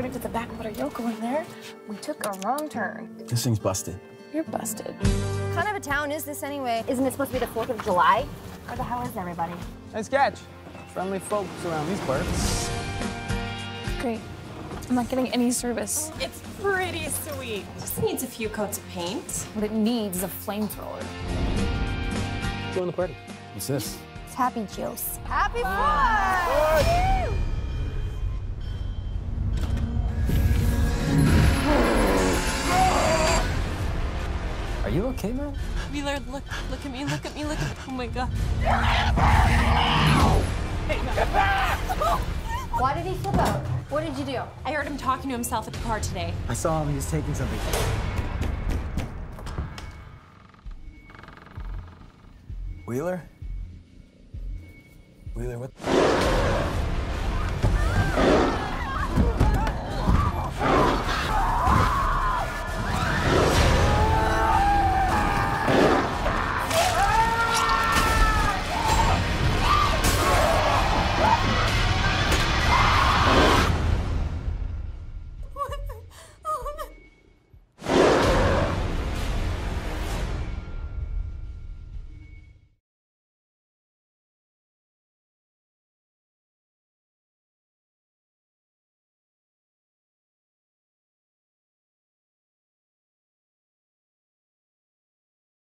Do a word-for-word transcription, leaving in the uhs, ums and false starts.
right to the back of Yoko in there, we took a wrong turn. This thing's busted. You're busted. What kind of a town is this anyway? Isn't it supposed to be the fourth of July? Where the hell is everybody? Nice catch. Friendly folks around these parts. Great. I'm not getting any service. It's pretty sweet. Just needs a few coats of paint. What it needs is a flamethrower. Join the party. What's this? It's Happy Juice. Happy Fourth! Are you okay, man? Wheeler, look, look at me, look at me, look at me. Oh my God. Why did he flip out? What did you do? I heard him talking to himself at the car today. I saw him, he was taking something. Wheeler? Wheeler, what?